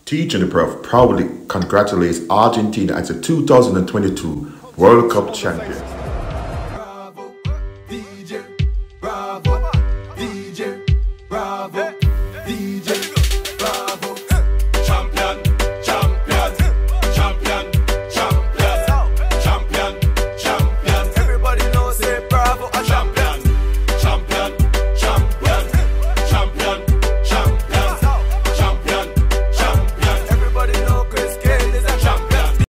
Teaching the Prof proudly congratulates Argentina as the 2022 World Cup champion.